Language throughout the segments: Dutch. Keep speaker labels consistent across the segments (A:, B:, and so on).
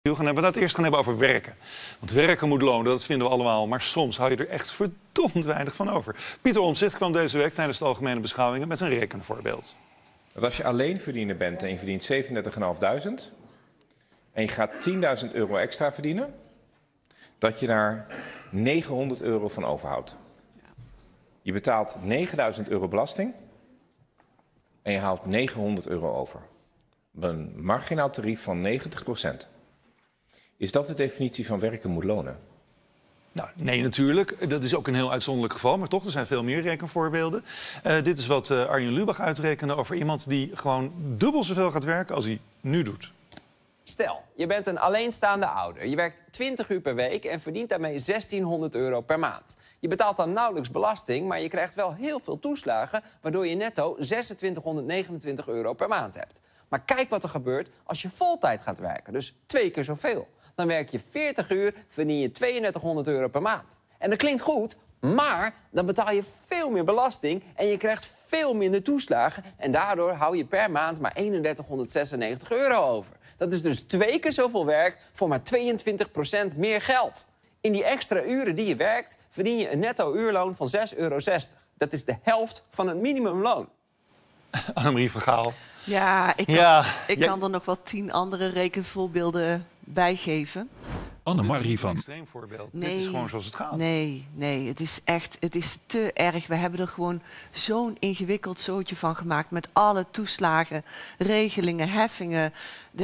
A: We gaan het eerst gaan hebben over werken. Want werken moet lonen, dat vinden we allemaal. Maar soms hou je er echt verdomd weinig van over. Pieter Omtzigt kwam deze week tijdens de algemene beschouwingen met een rekenvoorbeeld.
B: Dat als je alleenverdiener bent en je verdient 37.500 en je gaat 10.000 euro extra verdienen, dat je daar 900 euro van overhoudt. Je betaalt 9.000 euro belasting en je haalt 900 euro over. Een marginaal tarief van 90%. Is dat de definitie van werken moet lonen?
A: Nou, nee, natuurlijk. Dat is ook een heel uitzonderlijk geval. Maar toch, er zijn veel meer rekenvoorbeelden. Dit is wat Arjen Lubach uitrekende over iemand die gewoon dubbel zoveel gaat werken als hij nu doet.
C: Stel, je bent een alleenstaande ouder. Je werkt 20 uur per week en verdient daarmee 1600 euro per maand. Je betaalt dan nauwelijks belasting, maar je krijgt wel heel veel toeslagen, waardoor je netto 2629 euro per maand hebt. Maar kijk wat er gebeurt als je voltijd gaat werken, dus 2 keer zoveel. Dan werk je 40 uur, verdien je 3200 euro per maand. En dat klinkt goed, maar dan betaal je veel meer belasting en je krijgt veel minder toeslagen. En daardoor hou je per maand maar 3196 euro over. Dat is dus 2 keer zoveel werk voor maar 22% meer geld. In die extra uren die je werkt, verdien je een netto uurloon van 6,60 euro. Dat is de helft van het minimumloon.
A: Annemarie van Gaal.
D: Ja, ik kan er nog wel 10 andere rekenvoorbeelden bijgeven.
A: Annemarie van... Een extreem voorbeeld.
D: Nee,
A: dit is gewoon zoals het gaat.
D: Nee, het is te erg. We hebben er gewoon zo'n ingewikkeld zootje van gemaakt met alle toeslagen, regelingen, heffingen.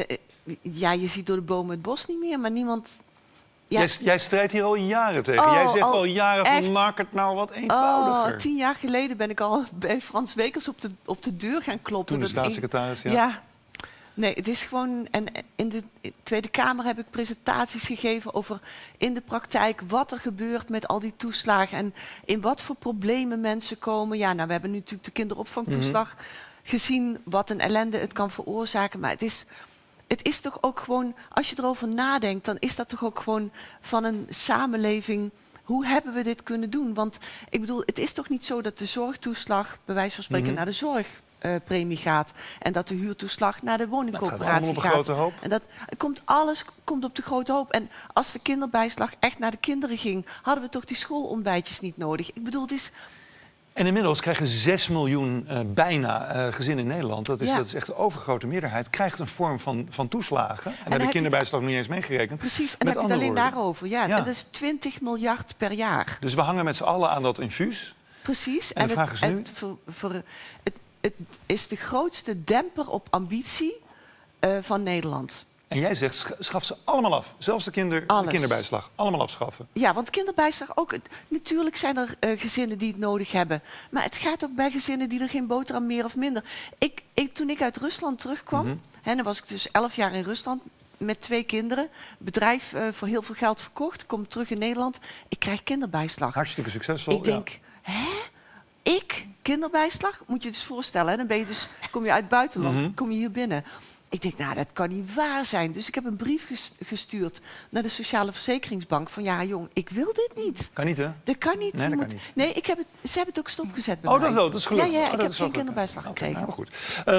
D: Je ziet door de bomen het bos niet meer, maar niemand...
A: Ja. Jij strijdt hier al jaren tegen. Jij zegt al jaren van maak het nou wat eenvoudiger.
D: 10 jaar geleden ben ik al bij Frans Wekers op de deur gaan kloppen.
A: Toen de staatssecretaris,
D: ja. Nee, het is gewoon... En in de Tweede Kamer heb ik presentaties gegeven over in de praktijk wat er gebeurt met al die toeslagen en in wat voor problemen mensen komen. Ja, nou, we hebben nu natuurlijk de kinderopvangtoeslag gezien, wat een ellende het kan veroorzaken. Maar het is toch ook gewoon, als je erover nadenkt, dan is dat toch ook gewoon van een samenleving. Hoe hebben we dit kunnen doen? Want ik bedoel, het is toch niet zo dat de zorgtoeslag, bij wijze van spreken, naar de zorgpremie gaat. En dat de huurtoeslag naar de woningcoöperatie gaat. En alles komt op de grote hoop. En als de kinderbijslag echt naar de kinderen ging, hadden we toch die schoolontbijtjes niet nodig. Ik bedoel, het is...
A: En inmiddels krijgen 6 miljoen bijna gezinnen in Nederland, dat is echt de overgrote meerderheid, krijgt een vorm van toeslagen. En daar de kinderbijslag nog niet eens meegerekend.
D: Precies, en dan heb je het alleen daarover. Ja, dat is 20 miljard per jaar.
A: Dus we hangen met z'n allen aan dat infuus.
D: Precies.
A: En de vraag is nu...
D: Het is de grootste demper op ambitie van Nederland.
A: En jij zegt, schaf ze allemaal af. Zelfs de kinderbijslag. Allemaal afschaffen.
D: Ja, want kinderbijslag ook... Natuurlijk zijn er gezinnen die het nodig hebben. Maar het gaat ook bij gezinnen die er geen boterham meer of minder... Toen ik uit Rusland terugkwam... dan was ik dus 11 jaar in Rusland met 2 kinderen. Bedrijf voor heel veel geld verkocht. Kom terug in Nederland. Ik krijg kinderbijslag.
A: Hartstikke succesvol.
D: Ik denk, kinderbijslag? Moet je je dus voorstellen. Hè? Dan kom je uit het buitenland, kom je hier binnen... Ik denk, nou, dat kan niet waar zijn. Dus ik heb een brief gestuurd naar de Sociale Verzekeringsbank. Van ja, jong, ik wil dit niet.
A: Kan niet, hè?
D: Dat kan niet.
A: Nee, dat kan niet.
D: Nee, ze hebben het ook stopgezet bij mij.
A: Dat is wel, dat is gelukt.
D: Ja, ik heb geen kinderbijslag gekregen.
A: Nou, goed.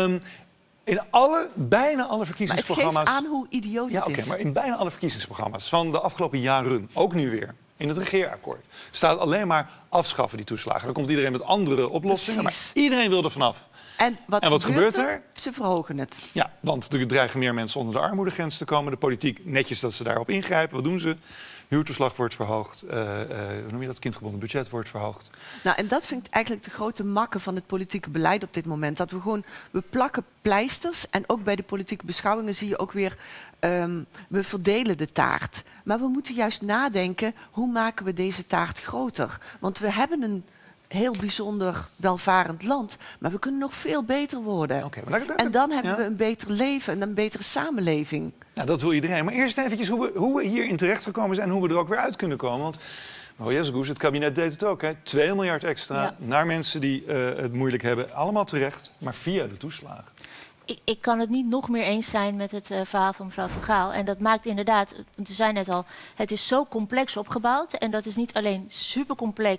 A: In bijna alle verkiezingsprogramma's...
D: Maar het geeft aan hoe idioot het is.
A: Maar in bijna alle verkiezingsprogramma's van de afgelopen jaren, ook nu weer, in het regeerakkoord, staat alleen maar afschaffen die toeslagen. Dan komt iedereen met andere oplossingen, maar iedereen wil er vanaf.
D: En wat gebeurt er? Ze verhogen het.
A: Ja, want er dreigen meer mensen onder de armoedegrens te komen. De politiek, netjes dat ze daarop ingrijpen. Wat doen ze? Huurtoeslag wordt verhoogd. Hoe noem je dat? Kindgebonden budget wordt verhoogd.
D: Nou, en dat vind ik eigenlijk de grote makke van het politieke beleid op dit moment. Dat we plakken pleisters. En ook bij de politieke beschouwingen zie je ook weer... we verdelen de taart. Maar we moeten juist nadenken, hoe maken we deze taart groter? Want we hebben een heel bijzonder welvarend land, maar we kunnen nog veel beter worden. En dan hebben we een beter leven en een betere samenleving.
A: Nou, dat wil iedereen. Maar eerst eventjes hoe we hierin terechtgekomen zijn en hoe we er ook weer uit kunnen komen. Want het kabinet deed het ook. 2 miljard extra naar mensen die het moeilijk hebben. Allemaal terecht, maar via de toeslagen.
E: Ik kan het niet nog meer eens zijn met het verhaal van mevrouw Van Gaal. En dat maakt inderdaad, want we zei net al, het is zo complex opgebouwd. En dat is niet alleen super complex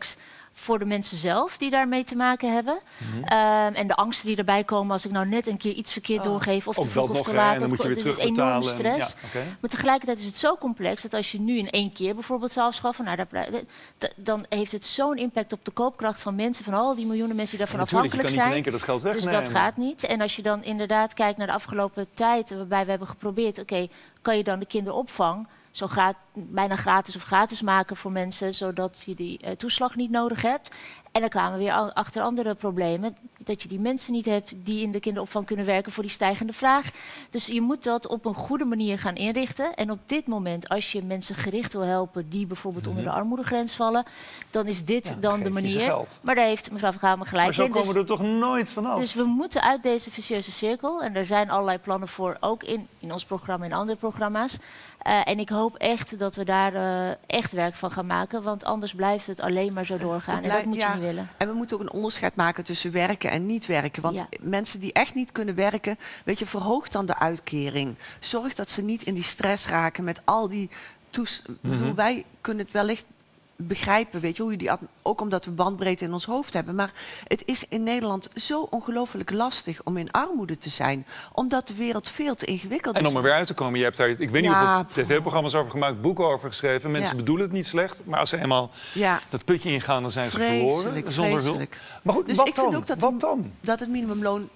E: voor de mensen zelf die daarmee te maken hebben. En de angsten die erbij komen als ik nou net een keer iets verkeerd doorgeef... of te vroeg of te laat.
A: Dan moet je weer
E: dus enorme stress.
A: Ja,
E: Maar tegelijkertijd is het zo complex dat als je nu in 1 keer bijvoorbeeld zou afschaffen... Nou, dan heeft het zo'n impact op de koopkracht van mensen... van al die miljoenen mensen die daarvan afhankelijk zijn.
A: Je kan niet in 1 keer dat geld wegnemen.
E: Dus dat gaat niet. En als je dan inderdaad kijkt naar de afgelopen tijd... waarbij we hebben geprobeerd... oké, kan je dan de kinderopvang... zo bijna gratis of gratis maken voor mensen... zodat je die toeslag niet nodig hebt. En dan kwamen we weer achter andere problemen. Dat je die mensen niet hebt die in de kinderopvang kunnen werken... voor die stijgende vraag. Dus je moet dat op een goede manier gaan inrichten. En op dit moment, als je mensen gericht wil helpen... die bijvoorbeeld onder de armoedegrens vallen... dan is dit dan de manier. Maar daar heeft mevrouw Van Gaal me gelijk in.
A: Maar zo komen we er toch nooit vanaf?
E: Dus we moeten uit deze vicieuze cirkel. En er zijn allerlei plannen voor, ook in ons programma en andere programma's. En ik hoop echt dat we daar echt werk van gaan maken. Want anders blijft het alleen maar zo doorgaan. En dat moet je niet willen.
D: En we moeten ook een onderscheid maken tussen werken en niet werken. Want mensen die echt niet kunnen werken... weet je, verhoog dan de uitkering. Zorg dat ze niet in die stress raken met al die... Wij kunnen het wellicht begrijpen, weet je, hoe je die ook omdat we bandbreedte in ons hoofd hebben. Maar het is in Nederland zo ongelooflijk lastig om in armoede te zijn, omdat de wereld veel te ingewikkeld is.
A: En om er weer uit te komen, je hebt daar, ik weet niet hoeveel tv-programma's over gemaakt, boeken over geschreven. Mensen bedoelen het niet slecht, maar als ze eenmaal dat putje ingaan, dan zijn ze verloren zonder hulp. Maar goed,
D: dus
A: wat
D: ik
A: dan?
D: vind ook
A: Wat dan?
D: Dat het minimumloon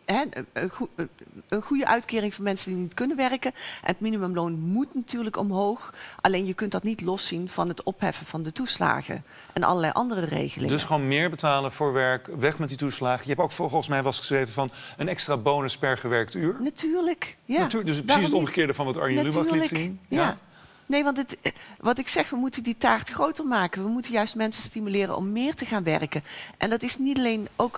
D: een goede uitkering voor mensen die niet kunnen werken. En het minimumloon moet natuurlijk omhoog. Alleen je kunt dat niet loszien van het opheffen van de toeslagen. En allerlei andere regelingen.
A: Dus gewoon meer betalen voor werk, weg met die toeslagen. Je hebt ook volgens mij geschreven van een extra bonus per gewerkt uur.
D: Natuurlijk, ja.
A: Dus precies het omgekeerde van wat Arjen Lubach liet zien.
D: Ja. Nee, want wat ik zeg, we moeten die taart groter maken. We moeten juist mensen stimuleren om meer te gaan werken. En dat is niet alleen ook...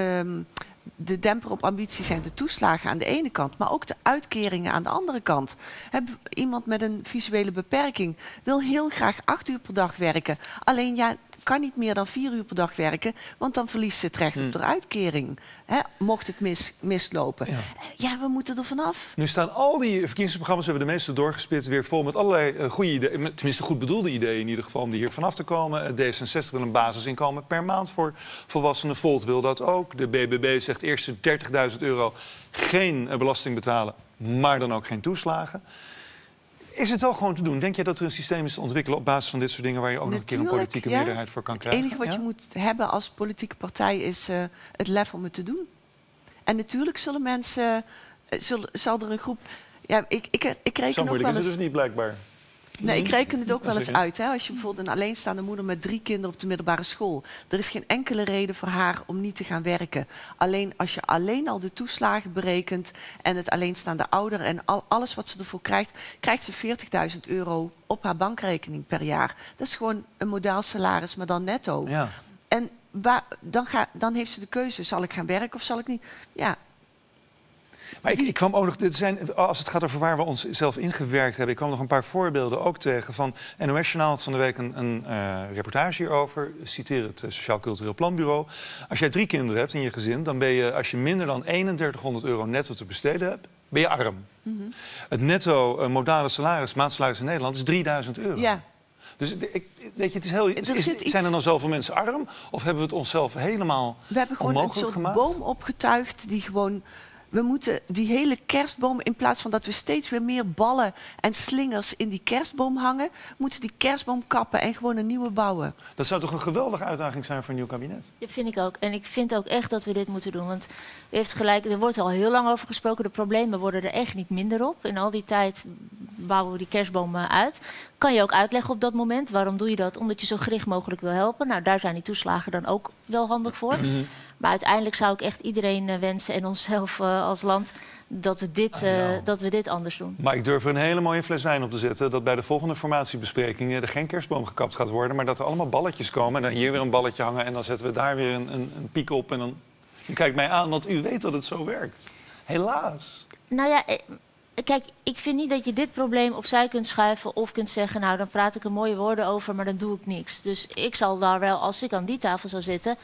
D: de demper op ambitie zijn de toeslagen aan de ene kant, maar ook de uitkeringen aan de andere kant. Iemand met een visuele beperking wil heel graag 8 uur per dag werken. Alleen kan niet meer dan 4 uur per dag werken, want dan verliest ze het recht op de uitkering. Mocht het mislopen. Ja, we moeten er vanaf.
A: Nu staan al die verkiezingsprogramma's, we hebben de meeste doorgespit, weer vol met allerlei goede ideeën, tenminste goed bedoelde ideeën in ieder geval, om hier vanaf te komen. D66 wil een basisinkomen per maand voor volwassenen. Volt wil dat ook. De BBB zegt eerst 30.000 euro geen belasting betalen, maar dan ook geen toeslagen. Is het wel gewoon te doen? Denk jij dat er een systeem is te ontwikkelen op basis van dit soort dingen waar je ook nog een keer een politieke meerderheid voor kan krijgen?
D: Het enige wat je moet hebben als politieke partij is het lef om het te doen. En natuurlijk zullen mensen, zal er een groep... Ja, ik reken
A: zo moeilijk
D: ook wel
A: is
D: eens,
A: het dus niet blijkbaar.
D: Nee, ik reken het ook wel eens uit. Als je bijvoorbeeld een alleenstaande moeder met 3 kinderen op de middelbare school. Er is geen enkele reden voor haar om niet te gaan werken. Alleen als je alleen al de toeslagen berekent en het alleenstaande ouder en alles wat ze ervoor krijgt, krijgt ze 40.000 euro op haar bankrekening per jaar. Dat is gewoon een modaal salaris, maar dan netto.
A: Ja.
D: En dan heeft ze de keuze, zal ik gaan werken of zal ik niet? Ja.
A: Maar ik kwam ook nog, als het gaat over waar we ons zelf ingewerkt hebben, ik kwam nog een paar voorbeelden ook tegen. Van NOS Journaal had van de week een reportage hierover. Citeer het Sociaal Cultureel Planbureau. Als jij 3 kinderen hebt in je gezin, dan ben je, als je minder dan 3100 euro netto te besteden hebt, ben je arm. Het netto modale salaris, maandsalaris in Nederland, is 3000 euro.
D: Ja.
A: Dus weet je, het is heel, zijn er dan zoveel mensen arm? Of hebben we het onszelf helemaal
D: We hebben gewoon een soort
A: gemaakt?
D: boom opgetuigd die gewoon... We moeten die hele kerstboom, in plaats van dat we steeds weer meer ballen en slingers in die kerstboom hangen, moeten die kerstboom kappen en gewoon een nieuwe bouwen.
A: Dat zou toch een geweldige uitdaging zijn voor een nieuw kabinet?
E: Dat vind ik ook. En ik vind ook echt dat we dit moeten doen. Want u heeft gelijk, er wordt al heel lang over gesproken. De problemen worden er echt niet minder op. In al die tijd bouwen we die kerstboom uit. Kan je ook uitleggen op dat moment. Waarom doe je dat? Omdat je zo gericht mogelijk wil helpen. Nou, daar zijn die toeslagen dan ook wel handig voor. Maar uiteindelijk zou ik echt iedereen wensen en onszelf als land dat we dit anders doen.
A: Maar ik durf er een hele mooie fles wijn op te zetten dat bij de volgende formatiebesprekingen er geen kerstboom gekapt gaat worden, maar dat er allemaal balletjes komen en dan hier weer een balletje hangen en dan zetten we daar weer een piek op en dan kijkt mij aan, want u weet dat het zo werkt. Helaas.
E: Nou ja, kijk, ik vind niet dat je dit probleem opzij kunt schuiven of kunt zeggen, nou dan praat ik er mooie woorden over, maar dan doe ik niks. Dus ik zal daar wel, als ik aan die tafel zou zitten,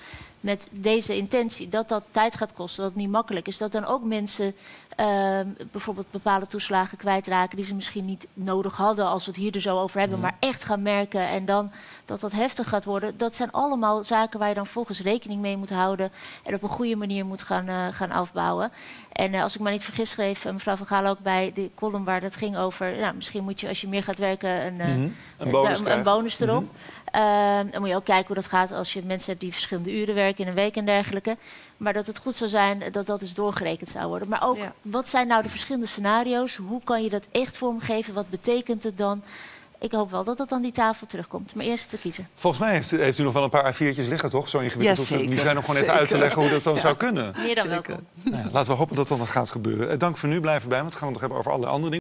E: met deze intentie, dat tijd gaat kosten, dat het niet makkelijk is, dat dan ook mensen bijvoorbeeld bepaalde toeslagen kwijtraken die ze misschien niet nodig hadden als we het hier er zo over hebben, maar echt gaan merken en dan dat heftig gaat worden. Dat zijn allemaal zaken waar je dan volgens rekening mee moet houden en op een goede manier moet gaan afbouwen. En als ik me niet vergis schreef mevrouw Van Gaal ook bij de column waar dat ging over, nou, misschien moet je als je meer gaat werken een bonus erop. Dan moet je ook kijken hoe dat gaat als je mensen hebt die verschillende uren werken in een week en dergelijke. Maar dat het goed zou zijn dat dat eens doorgerekend zou worden. Maar ook, wat zijn nou de verschillende scenario's? Hoe kan je dat echt vormgeven? Wat betekent het dan? Ik hoop wel dat dat aan die tafel terugkomt. Maar eerst de kiezer.
A: Volgens mij heeft u nog wel een paar A4'tjes liggen, toch? Zo ingewikkeld.
D: Ja,
A: die zijn nog gewoon even uit te leggen hoe dat dan zou kunnen.
E: Meer dan welkom.
A: Nou ja, laten we hopen dat dat nog gaat gebeuren. Dank voor nu. Blijf erbij, want we gaan het nog hebben over alle andere dingen.